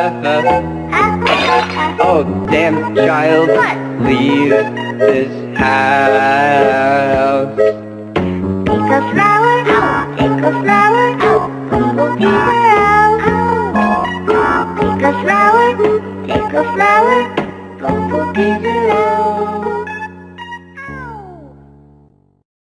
Oh, damn child, What? leave this house. Take a flower, take a flower, we will tease her out. Take a flower, we will tease her out.